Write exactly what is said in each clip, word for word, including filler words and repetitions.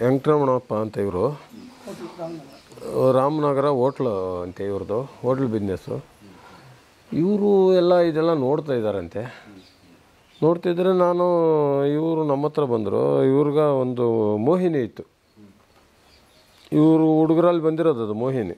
ವೆಂಕಟರಮಣಪ್ಪ ಅಂತ ಇವರು, ರಾಮನಗರ ಹೋಟ್ಲು ಅಂತೆ ಇವ್ರದ್ದು, ಹೋಟ್ಲ್ ಬಿಸ್ನೆಸ್ಸು. ಇವರು ಎಲ್ಲ ಇದೆಲ್ಲ ನೋಡ್ತಾ ಇದ್ದಾರಂತೆ. ನೋಡ್ತಿದ್ರೆ ನಾನು ಇವರು ನಮ್ಮ ಹತ್ರ ಬಂದರು. ಇವ್ರಿಗೆ ಒಂದು ಮೋಹಿನಿ ಇತ್ತು. ಇವರು ಹುಡುಗರಲ್ಲಿ ಬಂದಿರೋದು ಅದು ಮೋಹಿನಿ.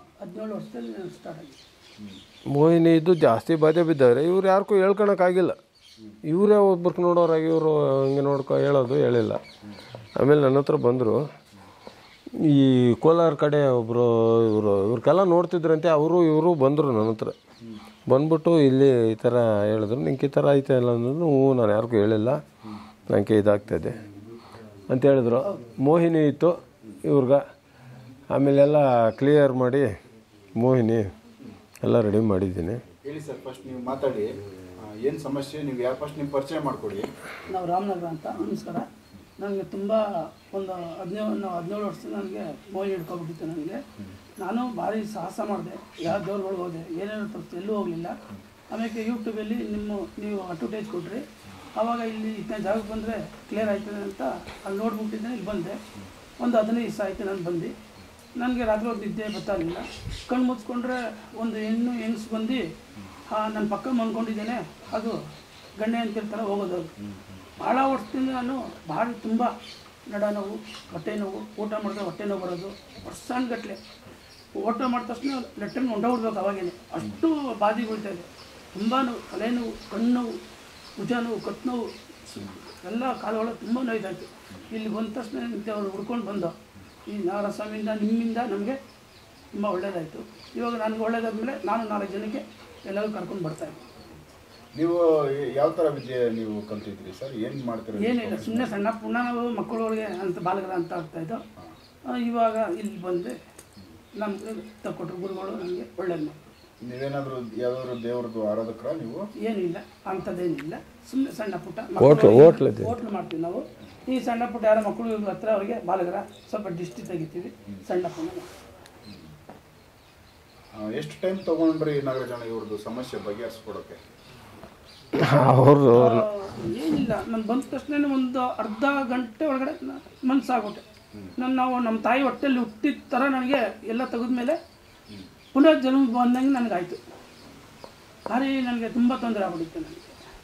ಮೋಹಿನಿ ಇದ್ದು ಜಾಸ್ತಿ ಬಾಧೆ ಬಿದ್ದವ್ರೆ. ಇವ್ರು ಯಾರಿಗೂ ಹೇಳ್ಕೊಳಕ್ಕಾಗಿಲ್ಲ. ಇವರೇ ಒಬ್ಬರಿಗೆ ನೋಡೋರಾಗಿ ಇವರು ಹಂಗೆ ನೋಡ್ಕೊ ಹೇಳೋದು ಹೇಳಿಲ್ಲ. ಆಮೇಲೆ ನನ್ನ ಹತ್ರ ಬಂದರು. ಈ ಕೋಲಾರ ಕಡೆ ಒಬ್ಬರು ಇವರು ಇವ್ರಿಗೆಲ್ಲ ನೋಡ್ತಿದ್ರಂತೆ. ಅವರು ಇವರು ಬಂದರು ನನ್ನ ಹತ್ರ. ಬಂದ್ಬಿಟ್ಟು ಇಲ್ಲಿ ಈ ಥರ ಹೇಳಿದ್ರು, ನಿಂಗೆ ಈ ಥರ ಐತೆ ಇಲ್ಲ ಅನ್ನೋದು. ಹ್ಞೂ, ನಾನು ಯಾರಿಗೂ ಹೇಳಿಲ್ಲ, ನನಗೆ ಇದಾಗ್ತದೆ ಅಂತ ಹೇಳಿದ್ರು. ಮೋಹಿನಿ ಇತ್ತು ಇವ್ರಿಗೆ. ಆಮೇಲೆಲ್ಲ ಕ್ಲಿಯರ್ ಮಾಡಿ ಮೋಹಿನಿ ಎಲ್ಲ ರೆಡಿ ಮಾಡಿದ್ದೀನಿ. ಹೇಳಿ ಸರ್, ಫಸ್ಟ್ ನೀವು ಮಾತಾಡಿ, ಏನು ಸಮಸ್ಯೆ, ನೀವು ಯಾರು ಫಸ್ಟ್ ನಿಮ್ಮ ಪರಿಚಯ ಮಾಡಿಕೊಡಿ. ನಾವು ರಾಮನಗರ ಅಂತ. ನಮಸ್ಕಾರ. ನನಗೆ ತುಂಬ ಒಂದು ಹದಿನೇಳು ನಾವು ಹದಿನೇಳು ವರ್ಷದಿಂದ ನನಗೆ ಮೋಹಿನಿ ಹಿಡ್ಕೊಬಿಟ್ಟಿತ್ತು ನನಗೆ. ನಾನು ಭಾರಿ ಸಾಹಸ ಮಾಡಿದೆ, ಯಾವ ದೇವ್ರುಗಳಿಗೆ ಹೋದೆ, ಏನೇನು ತಪ್ಪು ಎಲ್ಲೂ ಹೋಗಲಿಲ್ಲ. ಆಮೇಲೆ ಯೂಟ್ಯೂಬಲ್ಲಿ ನಿಮ್ಮ ನೀವು ಅಡ್ವರ್ಟೈಸ್ ಕೊಟ್ರಿ. ಆವಾಗ ಇಲ್ಲಿ ಇತ್ತನೇ ಜಾಗಕ್ಕೆ ಬಂದರೆ ಕ್ಲಿಯರ್ ಆಯ್ತದೆ ಅಂತ ಅಲ್ಲಿ ನೋಡ್ಬಿಟ್ಟಿದ್ದೆ. ಇಲ್ಲಿ ಬಂದೆ. ಒಂದು ಹದಿನೈದು ದಿವಸ ಆಯಿತು ನಾನು ಬಂದು. ನನಗೆ ರಾತ್ರಿ ಹೊತ್ತು ನಿದ್ದೆ ಗೊತ್ತಾಗಲಿಲ್ಲ. ಕಣ್ಣು ಮುಚ್ಕೊಂಡ್ರೆ ಒಂದು ಹೆಣ್ಣು ಹೆಂಗ್ಸ್ ಬಂದು ನನ್ನ ಪಕ್ಕ ಮನ್ಕೊಂಡಿದ್ದೇನೆ. ಅದು ಗಂಡೆ ಅಂತಿರ್ತಾರೆ ಹೋಗೋದು. ಅದು ಭಾಳ ವರ್ಷದಿಂದ ನಾನು ಭಾಳ ತುಂಬ ನಡ ನೋವು, ಹೊಟ್ಟೆ ನೋವು, ಊಟ ಮಾಡಿದ್ರೆ ಹೊಟ್ಟೆ ನೋವು ಬರೋದು, ವರ್ಷಾನ್ಗಟ್ಲೆ ಊಟ ಮಾಡಿದ ತಕ್ಷಣ ಲೆಟ್ಟನ್ನು ಹೊಂಟೋಗ್ಬಿಡ್ಬೇಕು. ಅವಾಗೇನೆ ಅಷ್ಟು ಬಾಧಿ ಬೀಳ್ತಾಯಿದೆ. ತುಂಬ ನೋವು, ತಲೆನೋವು, ಕಣ್ಣು ನೋವು, ಭುಜ ನೋವು, ಕತ್ತು ನೋವು, ಎಲ್ಲ ಕಾಲುಗಳು ತುಂಬ ನೋಯ್ತಾಯಿತ್ತು. ಇಲ್ಲಿ ಬಂದ ತಕ್ಷಣ ಅವರು ಹುಡ್ಕೊಂಡು ಬಂದು ಈ ನಾಗರಸ್ವಾಮಿಯಿಂದ ನಿಮ್ಮಿಂದ ನಮಗೆ ತುಂಬ ಒಳ್ಳೆಯದಾಯಿತು. ಇವಾಗ ನನಗೆ ಒಳ್ಳೇದಾದ್ಮೇಲೆ ನಾನು ನಾಲ್ಕು ಜನಕ್ಕೆ ಎಲ್ಲರೂ ಕರ್ಕೊಂಡು ಬರ್ತಾಯಿದ್ದೆ. ನೀವು ಯಾವ ಥರ ವಿದ್ಯೆ ನೀವು ಕಲ್ತಿದ್ರಿ ಸರ್? ಏನು ಮಾಡ್ತೀರಿ? ಏನಿಲ್ಲ, ಸುಮ್ಮನೆ ಸಣ್ಣ ಪುಣ್ಣ ನಾವು ಮಕ್ಕಳೊಳಗೆ ಅಂತ ಬಾಲಕರ ಅಂತ ಆಗ್ತಾಯಿದ್ದು. ಇವಾಗ ಇಲ್ಲಿ ಬಂದರೆ ನಮಗೆ ತಕ್ಕೊಟ್ರು ಗುರುಗಳು ನನಗೆ ಒಳ್ಳೇದು. ನೀವೇನಾದರೂ ಯಾವ್ದಾದ್ರು ದೇವ್ರದ್ದು ಆರಾಧಕರ ನೀವು? ಏನಿಲ್ಲ, ಅಂಥದ್ದೇನಿಲ್ಲ. ಸುಮ್ಮನೆ ಸಣ್ಣ ಪುಟ್ಟ ಹೋಟ್ಲು ಹೋಟ್ಲು ಹೋಟ್ಲು ಮಾಡ್ತೀವಿ ನಾವು. ಈ ಸಣ್ಣ ಪುಟ್ಟ ಯಾರೋ ಮಕ್ಕಳು ಇವ್ರ ಹತ್ರ ಅವರಿಗೆ ಬಾಲಕರ ಸ್ವಲ್ಪ ಡಿಸ್ಟಿ ತೆಗಿತೀವಿ. ಸಣ್ಣ ಪುಣ್ಣ. ಎಷ್ಟು ಟೈಮ್ ತೊಗೊಂಡ್ರಿ ನಾಗರಾಜಣ್ಣ ಇವ್ರದ್ದು ಸಮಸ್ಯೆ ಬಗೆಹರಿಸ್ಕೊಡೋಕ್ಕೆ? ಅವ್ರದ್ದು ಏನಿಲ್ಲ, ನಾನು ಬಂದ ತಕ್ಷಣ ಒಂದು ಅರ್ಧ ಗಂಟೆ ಒಳಗಡೆ ಮನಸ್ಸಾಗ್ಬಿಟ್ಟೆ. ನಾನು ನಾವು ನಮ್ಮ ತಾಯಿ ಹೊಟ್ಟೆಯಲ್ಲಿ ಹುಟ್ಟಿದ ಥರ ನನಗೆ ಎಲ್ಲ ತೆಗೆದ್ಮೇಲೆ ಪುನಃ ಜನ್ಮ ಬಂದಂಗೆ ನನಗಾಯಿತು. ಭಾರಿ ನನಗೆ ತುಂಬ ತೊಂದರೆ ಆಗ್ಬಿಟ್ಟಿತ್ತು. ನನಗೆ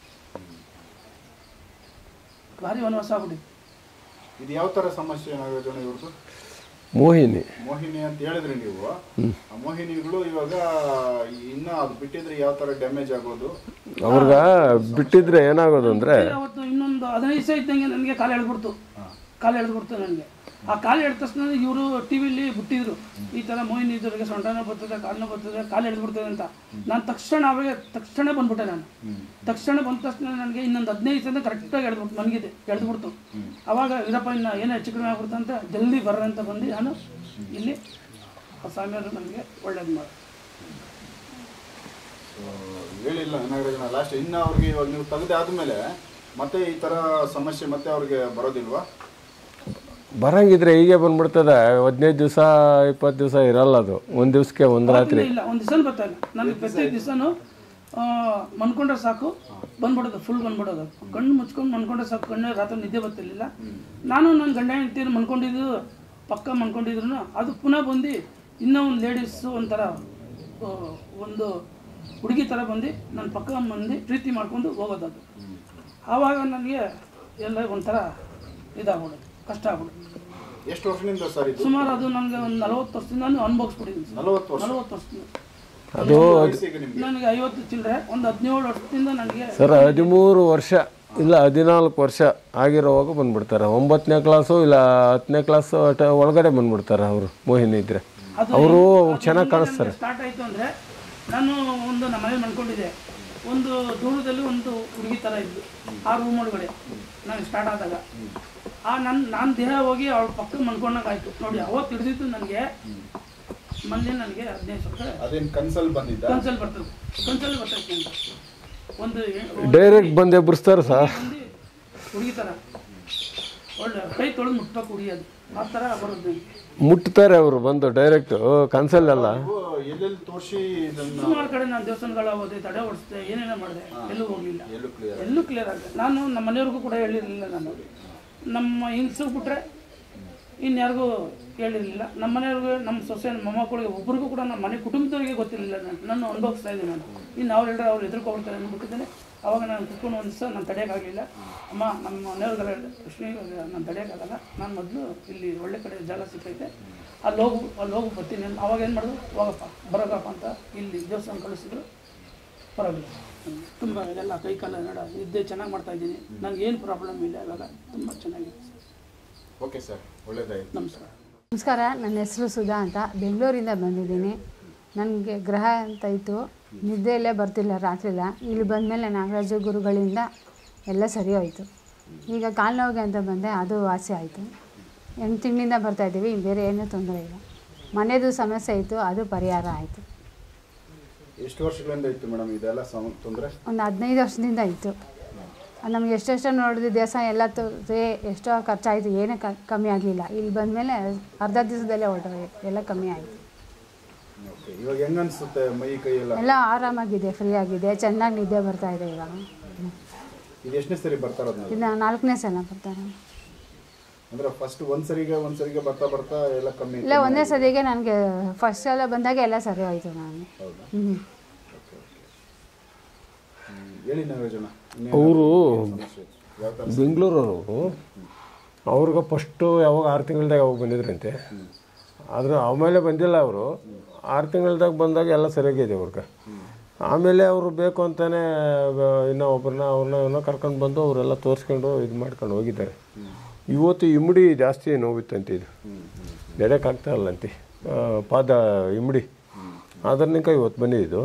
ಭಾರಿ ವನವಾಸ ಆಗ್ಬಿಟ್ಟಿತ್ತು. ಇದು ಯಾವ ಥರ ಸಮಸ್ಯೆ ನಾಗರಾಜಣ್ಣ ಇವ್ರದ್ದು? ಮೋಹಿನಿ ಮೋಹಿನಿ ಅಂತ ಹೇಳಿದ್ರಿ ನೀವು. ಆ ಮೋಹಿನಿಗಳು ಇವಾಗ ಇನ್ನ ಅದು ಬಿಟ್ಟಿದ್ರೆ ಯಾವ ತರ ಡ್ಯಾಮೇಜ್ ಆಗೋದು? ಅವ್ರಿಗೆ ಬಿಟ್ಟಿದ್ರೆ ಏನಾಗೋದು ಅಂದ್ರೆ, ಅವತ್ತು ಇನ್ನೊಂದು ಹದಿನೈದು ದಿವಸ ಇದ್ದಂಗೆ ನನಗೆ ಕಾಲು ಎಳೆದ್ಬಿಡ್ತು. ಕಾಲು ಎಳೆದ್ಬಿಡ್ತು ನನಗೆ. ಆ ಕಾಲು ಎಳೆದ ತಕ್ಷಣ ಇವರು ಟಿ ವಿಲಿ ಬಿಟ್ಟಿದ್ರು, ಈ ಥರ ಮೋಹಿನಿ ಇದ್ದವ್ರಿಗೆ ಸೊಂಟನೋ ಬರ್ತದೆ, ಕಾಲನೋ ಬರ್ತದೆ, ಕಾಲು ಎಳೆದ್ಬಿಡ್ತದೆ ಅಂತ. ನಾನು ತಕ್ಷಣ ಅವಾಗ ತಕ್ಷಣ ಬಂದ್ಬಿಟ್ಟೆ. ನಾನು ತಕ್ಷಣ ಬಂದ ತಕ್ಷಣ ನನಗೆ ಇನ್ನೊಂದು ಹದಿನೈದು ದಿವಸದಿಂದ ಕರೆಕ್ಟಾಗಿ ಎಳೆದ್ಬಿಟ್ಟು ಮನಗಿದೆ ಎಳೆದ್ಬಿಡ್ತು. ಅವಾಗ ಇರಪ್ಪ ಇನ್ನು ಏನೋ ಹೆಚ್ಚು ಕಡಿಮೆ ಆಗ್ಬಿಡ್ತು ಅಂತ ಜಲ್ದಿ ಬರ್ರ ಅಂತ ಬಂದು ನಾನು ಇಲ್ಲಿ ಸ್ವಾಮಿಯವರು ನನಗೆ ಒಳ್ಳೇದು ಮಾಡಿ ಹೇಳಿಲ್ಲ ನಾಗರಾಜಣ್ಣ ಲಾಸ್ಟ್. ಇನ್ನು ಅವ್ರಿಗೆ ಇವಾಗ ನೀವು ತೆಗೆದು ಆದಮೇಲೆ ಮತ್ತೆ ಈ ಥರ ಸಮಸ್ಯೆ ಮತ್ತೆ ಅವ್ರಿಗೆ ಬರೋದಿಲ್ವಾ? ಬರಂಗಿದ್ರೆ ಹೀಗೆ ಬಂದ್ಬಿಡ್ತದೆ. ಹದಿನೈದು ದಿವಸ ಇಪ್ಪತ್ತು ದಿವಸ ಇರಲ್ಲ ಅದು. ಒಂದು ದಿವಸಕ್ಕೆ ಒಂದು ರಾತ್ರಿ ಇಲ್ಲ, ಒಂದು ದಿವಸ ಬರ್ತಾಯಿಲ್ಲ ನನಗೆ. ಪ್ರತಿ ದಿವಸನೂ ಮನ್ಕೊಂಡ್ರೆ ಸಾಕು ಬಂದ್ಬಿಡೋದು, ಫುಲ್ ಬಂದ್ಬಿಡೋದು. ಕಣ್ಣು ಮುಚ್ಕೊಂಡು ಮನ್ಕೊಂಡ್ರೆ ಸಾಕು, ಕಣ್ಣು ರಾತ್ರಿ ನಿದ್ದೆ ಬರ್ತಿರ್ಲಿಲ್ಲ. ನಾನು ನನ್ನ ಗಂಡ ಹೆಂಡ್ತೀರು ಮನ್ಕೊಂಡಿದ್ದು ಪಕ್ಕ ಮನ್ಕೊಂಡಿದ್ರು ಅದು ಪುನಃ ಬಂದು ಇನ್ನೂ ಒಂದು ಲೇಡೀಸು ಒಂಥರ ಒಂದು ಹುಡುಗಿ ಥರ ಬಂದು ನನ್ನ ಪಕ್ಕ ಬಂದು ಪ್ರೀತಿ ಮಾಡ್ಕೊಂಡು ಹೋಗೋದದು. ಆವಾಗ ನನಗೆ ಎಲ್ಲ ಒಂಥರ ಇದಾಗ್ಬಿಡೋದು, ಕಷ್ಟ ಆಗ್ಬಿಡೋದು. ಎಷ್ಟು ವರ್ಷದಿಂದ ಸರ್ ಇದು? ಸುಮಾರು ಅದು ನನಗೆ ಒಂದು ನಲವತ್ತು ವರ್ಷದಿಂದ ಅನುಭವಿಸ್ಬಿಟ್ಟಿದ್ದೀನಿ. ನಲವತ್ತು ವರ್ಷ ನಲವತ್ತು ವರ್ಷದಿಂದ ಅದು ನನಗೆ ಐವತ್ತು ಚಿಲ್ಲರೆ. ಒಂದು ಹದಿನೇಳು ವರ್ಷದಿಂದ ನನಗೆ ಸರ್ ಹದಿಮೂರು ವರ್ಷ ಇಲ್ಲ ಹದಿನಾಲ್ಕು ವರ್ಷ ಆಗಿರೋವಾಗ ಬಂದ್ಬಿಡ್ತಾರೆ. ಒಂಬತ್ತನೇ ಕ್ಲಾಸು ಇಲ್ಲ ಹತ್ತನೇ ಕ್ಲಾಸು ಒಳಗಡೆ ಬಂದ್ಬಿಡ್ತಾರೆ ಅವರು. ಮೋಹಿನಿ ಇದ್ರೆ ಅವರು ಚೆನ್ನಾಗಿ ಕಾಣಿಸ್ತಾರೆ. ಸ್ಟಾರ್ಟ್ ಆಯಿತು ಅಂದರೆ ನಾನು ಒಂದು ನಮ್ಮ ಮನೇಲಿ ಮನ್ಕೊಂಡಿದ್ದೆ. ಒಂದು ದೂರದಲ್ಲಿ ಒಂದು ಹುಡುಗಿ ಥರ ಇದ್ದು ಆ ರೂಮ್ ಒಳಗಡೆ ನನಗೆ ಸ್ಟಾರ್ಟ್ ಆದಾಗ ಆ ನನ್ನ ನಾನು ದೇಹ ಹೋಗಿ ಅವಳ ಪಕ್ಕ ಮನ್ಕೊಂಡಾಗಾಯ್ತು ನೋಡಿ. ಅವತ್ತು ಹಿಡಿದಿತ್ತು ನನಗೆ. ಮೊನ್ನೆ ನನಗೆ ಹದಿನೈದು ವರ್ಷ ಅದೇನು ಕನ್ಸಲ್ ಬಂದಿದ್ದ? ಕನ್ಸಲ್ ಬರ್ತದೆ, ಕನ್ಸಲ್ ಬರ್ತೈತೆ ಅಂತ ಒಂದು ಡೈರೆಕ್ಟ್ ಬಂದು ಎಬ್ಬರಿಸ್ತಾರೆ ಸರ್. ಹುಡುಗಿ ಥರ ಒಳ್ಳೆ ಕೈ ತೊಳೆದು ಮುಟ್ಬೇಕು ಹುಡುಗಿಯೋದು ಆ ಥರ ಬರೋದು ನನಗೆ. ಮುಟ್ತಾರೆ ಅವರು ಬಂದು ಡೈರೆಕ್ಟ್ ಕನ್ಸಲ್ಲ. ಎಲ್ಲೆಲ್ಲಿ ತೋರಿಸಿ ಸುಮಾರು ಕಡೆ ನಾನು ದೇವಸ್ಥಾನಗಳ ಹೋದೆ, ತಡೆ ಓಡಿಸಿದೆ, ಏನೇನೋ ಮಾಡಿದೆ, ಎಲ್ಲೂ ಹೋಗಲಿಲ್ಲ, ಎಲ್ಲೂ ಕ್ಲಿಯರ್ ಆಗಿದೆ. ನಾನು ನಮ್ಮ ಮನೆಯವ್ರಿಗೂ ಕೂಡ ಹೇಳಿರಲಿಲ್ಲ. ನಾನು ನಮ್ಮ ಹಿಂಗ್ಸು ಬಿಟ್ರೆ ಇನ್ಯಾರಿಗೂ ಹೇಳಿರಲಿಲ್ಲ. ನಮ್ಮ ಮನೆಯವ್ರಿಗೆ, ನಮ್ಮ ಸೊಸೆ, ನಮ್ಮ ಮೊಮ್ಮಕ್ಕಳಿಗೆ ಒಬ್ರಿಗೂ ಕೂಡ ನಮ್ಮ ಮನೆ ಕುಟುಂಬದವರಿಗೆ ಗೊತ್ತಿರಲಿಲ್ಲ. ನಾನು ನಾನು ಅನುಭವಿಸ್ತಾ ಇದ್ದೀನಿ. ನಾನು ಇನ್ನು ಅವ್ರು ಹೇಳಿದ್ರೆ ಅವ್ರು ಎದುರ್ಕೊಳ್ತಾರೆ ಅಂದ್ಬಿಟ್ಟಿದ್ದೇನೆ. ಅವಾಗ ನಾನು ಕುತ್ಕೊಂಡು ಒಂದು ದಿವಸ ನಾನು ತಡೆಯೋಕ್ಕಾಗಲಿಲ್ಲ. ಅಮ್ಮ, ನಮ್ಮ ಮನೆಯವ್ರಿಗೆಲ್ಲ ಕೃಷ್ಣ ನಾನು ತಡೆಯೋಕ್ಕಾಗಲ್ಲ, ನಾನು ಮೊದಲು ಇಲ್ಲಿ ಒಳ್ಳೆ ಕಡೆ ಜಾಗ ಸಿಕ್ಕೈತೆ, ಅಲ್ಲಿ ಹೋಗು ಅಲ್ಲಿ ಹೋಗಿ ಬರ್ತೀನಿ. ಅವಾಗ ಏನು ಮಾಡಿದ್ರು, ಹೋಗಪ್ಪ ಬರೋಗಪ್ಪ ಅಂತ ಇಲ್ಲಿ ದೇವಸ್ಥಾನ ಕಳಿಸಿದ್ರು. ಪರವಾಗಿಲ್ಲ, ತುಂಬ ಇದೆಲ್ಲ ಕೈ ಕಾಲ ನಡ ನಿದ್ದೆ ಚೆನ್ನಾಗಿ ಮಾಡ್ತಾಯಿದ್ದೀನಿ. ನನಗೆ ಏನು ಪ್ರಾಬ್ಲಮ್ ಇಲ್ಲ, ಇವಾಗ ತುಂಬ ಚೆನ್ನಾಗಿದೆ. ಓಕೆ ಸರ್, ಒಳ್ಳೆಯದಾಯಿತು. ನಮಸ್ಕಾರ. ನಮಸ್ಕಾರ. ನನ್ನ ಹೆಸರು ಸುಧಾ ಅಂತ, ಬೆಂಗಳೂರಿಂದ ಬಂದಿದ್ದೀನಿ. ನನಗೆ ಗ್ರಹ ಅಂತ ಇತ್ತು, ನಿದ್ದೆಯಲ್ಲೇ ಬರ್ತಿಲ್ಲ ರಾತ್ರಿಲ್ಲ. ಇಲ್ಲಿ ಬಂದಮೇಲೆ ನಾಗರಾಜ ಗುರುಗಳಿಂದ ಎಲ್ಲ ಸರಿ ಹೋಯಿತು. ಈಗ ಕಾಲು ನೋವಿಗೆ ಅಂತ ಬಂದೆ, ಅದು ವಾಸಿ ಆಯಿತು. ಎಂಟು ತಿಂಗಳಿಂದ ಬರ್ತಾಯಿದ್ದೀವಿ, ಬೇರೆ ಏನೂ ತೊಂದರೆ ಇಲ್ಲ. ಮನೆಯದು ಸಮಸ್ಯೆ ಇತ್ತು, ಅದು ಪರಿಹಾರ ಆಯಿತು. ಎಷ್ಟು ವರ್ಷಗಳಿಂದ ಇತ್ತು ಮೇಡಮ್ ಇದೆಲ್ಲ ತೊಂದರೆ? ಒಂದು ಹದಿನೈದು ವರ್ಷದಿಂದ ಇತ್ತು. ನಮಗೆ ಎಷ್ಟೆಷ್ಟೋ ನೋಡಿದ್ವಿ, ದೇವಸ್ಥಾನ ಎಲ್ಲ ತೋರಿಸಿ ಎಷ್ಟೋ ಖರ್ಚಾಯಿತು, ಏನೂ ಕಮ್ಮಿ ಆಗಲಿಲ್ಲ. ಇಲ್ಲಿ ಬಂದಮೇಲೆ ಅರ್ಧ ದಿವಸದಲ್ಲೇ ಹೊರಟೋಗಿ ಎಲ್ಲ ಕಮ್ಮಿ ಆಯಿತು. ಇವಾಗ ಹೆಂಗೆ ಅನಿಸುತ್ತೆ ಮೈ ಕೈ ಎಲ್ಲ? ಎಲ್ಲ ಆರಾಮಾಗಿದೆ, ಫ್ರೀ ಆಗಿದೆ, ಚೆನ್ನಾಗಿ ನಿದ್ದೆ ಬರ್ತಾಯಿದೆ ಇವಾಗ. ಇದು ಎಷ್ಟನೇ ಸರಿ ಬರ್ತಾ ಇರೋದು? ಇದು ನಾಲ್ಕನೇ ಸಲ ಬರ್ತಾರೆ. ಅಂದರೆ ಫಸ್ಟ್ ಒಂದು ಸರಿಗೆ ಒಂದು ಸರಿಗೆ ಬರ್ತಾ ಬರ್ತಾ ಎಲ್ಲ ಕಮ್ಮಿ? ಇಲ್ಲ, ಒಂದೇ ಸರಿಗೆ ನನಗೆ ಫಸ್ಟ್ ಸಲ ಬಂದಾಗ ಎಲ್ಲ ಸರಿ ಹೋಯಿತು. ನಾನು ಹ್ಞೂ ಹೇಳಿ ನಾಗರಾಜಣ್ಣ. ಅವರು ಬೆಂಗಳೂರವರು, ಅವ್ರಿಗೆ ಫಸ್ಟು ಯಾವಾಗ ಆರು ತಿಂಗಳದಾಗ ಯಾವಾಗ ಬಂದಿದ್ರಂತೆ. ಆದರೆ ಆಮೇಲೆ ಬಂದಿಲ್ಲ ಅವರು. ಆರು ತಿಂಗಳದಾಗ ಬಂದಾಗ ಎಲ್ಲ ಸರಿಯಾಗಿದೆ ಅವ್ರಿಗೆ. ಆಮೇಲೆ ಅವರು ಬೇಕು ಅಂತಲೇ ಇನ್ನೂ ಒಬ್ಬರನ್ನ ಅವ್ರನ್ನ ಇನ್ನೂ ಕರ್ಕೊಂಡು ಬಂದು ಅವರೆಲ್ಲ ತೋರಿಸ್ಕೊಂಡು ಇದು ಮಾಡ್ಕೊಂಡು ಹೋಗಿದ್ದಾರೆ. ಇವತ್ತು ಇಮ್ಮಡಿ ಜಾಸ್ತಿ ನೋವಿತ್ತಂತೆ, ಇದು ನಡೆಯೋಕ್ಕಾಗ್ತಾ ಇಲ್ಲಂತೆ, ಪಾದ ಇಮ್ಮಡಿ. ಅದರ್ನಿಂಕ ಇವತ್ತು ಬಂದಿದ್ದು.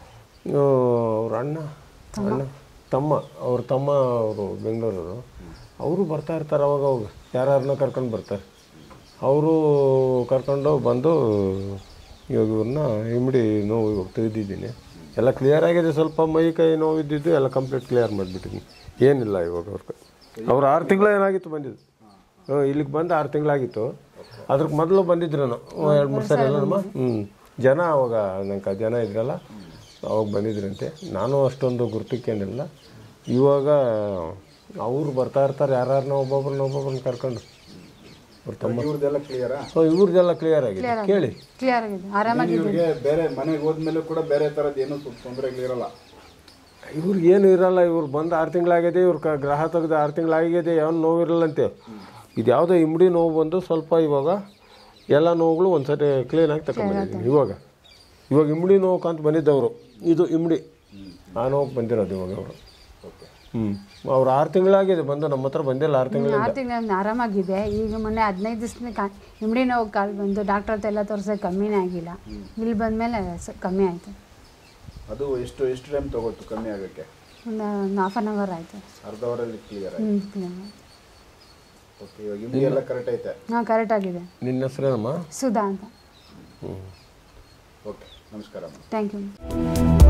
ಅವ್ರ ಅಣ್ಣ ಅಣ್ಣ ತಮ್ಮ ಅವ್ರ ತಮ್ಮ ಅವರು ಬೆಂಗಳೂರವರು, ಅವರು ಬರ್ತಾ ಇರ್ತಾರೆ ಅವಾಗ ಅವಾಗ, ಯಾರನ್ನ ಕರ್ಕೊಂಡು ಬರ್ತಾರೆ. ಅವರು ಕರ್ಕೊಂಡು ಬಂದು ಇವಾಗ ಇವ್ರನ್ನ ಇಮ್ಮಡಿ ನೋವು ಇವಾಗ ತೆಗೆದಿದ್ದೀನಿ. ಎಲ್ಲ ಕ್ಲಿಯರ್ ಆಗಿದೆ. ಸ್ವಲ್ಪ ಮೈ ಕೈ ನೋವಿದ್ದಿದ್ದು ಎಲ್ಲ ಕಂಪ್ಲೀಟ್ ಕ್ಲಿಯರ್ ಮಾಡಿಬಿಟ್ಟಿದ್ದೀನಿ. ಏನಿಲ್ಲ ಇವಾಗ ಅವ್ರಿಗೆ. ಅವ್ರು ಆರು ತಿಂಗಳು ಏನಾಗಿತ್ತು ಬಂದಿದ್ದು. ಹ್ಞೂ, ಇಲ್ಲಿಗೆ ಬಂದು ಆರು ತಿಂಗಳಾಗಿತ್ತು. ಅದ್ರಕ್ಕೆ ಮೊದಲು ಬಂದಿದ್ರು ಎರಡು ಮೂರು ಸರಿ ಎಲ್ಲ ನಮ್ಮ ಹ್ಞೂ ಜನ ಅವಾಗ ನಂಗೆ ಜನ ಇದ್ರಲ್ಲ ಅವಾಗ ಬಂದಿದ್ರಂತೆ. ನಾನು ಅಷ್ಟೊಂದು ಗುರ್ತಕ್ಕೇನಿಲ್ಲ. ಇವಾಗ ಅವ್ರು ಬರ್ತಾ ಇರ್ತಾರೆ, ಯಾರನ್ನ ಒಬ್ಬೊಬ್ರನ್ನ ಒಬ್ಬೊಬ್ರನ್ನ ಕರ್ಕೊಂಡು. ಅವ್ರ ತಮ್ಮ ಇವ್ರದ್ದೆಲ್ಲ ಕ್ಲಿಯರಾ? ಸೊ ಇವ್ರದ್ದೆಲ್ಲ ಕ್ಲಿಯರ್ ಆಗಿದೆ. ಕೇಳಿ, ಕ್ಲಿಯರ್ ಆಗಿದೆ, ಆರಾಮಾಗಿದೆ. ಇವ್ರಿಗೆ ಬೇರೆ ಮನೆಗೆ ಹೋದ್ಮೇಲೆ ಕೂಡ ಬೇರೆ ಥರದ್ದು ಏನೂ ತೊಂದರೆಗಳಿರಲ್ಲ? ಇವ್ರಿಗೇನು ಇರಲ್ಲ. ಇವ್ರು ಬಂದು ಆರು ತಿಂಗಳಾಗಿದೆ, ಇವ್ರ ಕ ಗ್ರಹ ತೆಗೆದು ಆರು ತಿಂಗಳಾಗಿದೆ, ಯಾವ ನೋವು ಇರಲ್ಲಂತೆ. ಇದು ಯಾವುದೋ ಇಮ್ಮಡಿ ನೋವು ಬಂದು ಸ್ವಲ್ಪ ಇವಾಗ ಎಲ್ಲ ನೋವುಗಳು ಒಂದು ಸರಿ ಕ್ಲೀನಾಗಿ ತಗೊಂಡ್ಬಂದಿದ್ದೀನಿ. ಇವಾಗ ಇವಾಗ ಇಮ್ಮಡಿ ನೋವು ಅಂತ ಬಂದಿದ್ದವರು, ಇದು ಇಮ್ಮಡಿ ಆ ನೋವು ಬಂದಿರೋದು ಇವಾಗ ಅವರು. ಹ್ಞೂ, ಅವ್ರು ಆರು ತಿಂಗಳಾಗಿದೆ ಬಂದು, ನಮ್ಮ ಹತ್ರ ಬಂದಿಲ್ಲ ಆರು ತಿಂಗಳ ಆರು ತಿಂಗಳ ಆರಾಮಾಗಿದೆ. ಈಗ ಮೊನ್ನೆ ಹದಿನೈದು ದಿವಸ ಕಾ ಇಮ್ಮಡಿ ನೋವು ಕಾಲು ಬಂದು ಡಾಕ್ಟ್ರ್ ಹತ್ರ ಎಲ್ಲ ತೋರಿಸೋಕೆ ಕಮ್ಮಿನೇ ಆಗಿಲ್ಲ. ಇಲ್ಲಿ ಬಂದಮೇಲೆ ಕಮ್ಮಿ ಆಯಿತು. ಅದು ಎಷ್ಟು ಎಷ್ಟು ಟೈಮ್ ತಗೋತು ಕಮ್ಮಿ ಆಗೋಕ್ಕೆ? ಒಂದು ಒಂದು ಹಾಫ್ ಆನ್ ಅವರ್ ಆಯಿತು. ಅರ್ಧ ಅವರಲ್ಲಿ ಕ್ಲಿಯರ್ ಆಯಿತು. ಹ್ಞೂ ಕ್ಲಿಯರ್. ಓಕೆ, ಇವಾಗ ಇಮ್ಮಡಿ ಎಲ್ಲ ಕರೆಕ್ಟ್ ಐತೆ? ಹಾಂ, ಕರೆಕ್ಟ್ ಆಗಿದೆ. ನಿನ್ನ ಹೆಸರೇನಮ್ಮ? ಸುಧಾ ಅಂತ. ಹ್ಞೂ, ಓಕೆ, ನಮಸ್ಕಾರ. Thank you.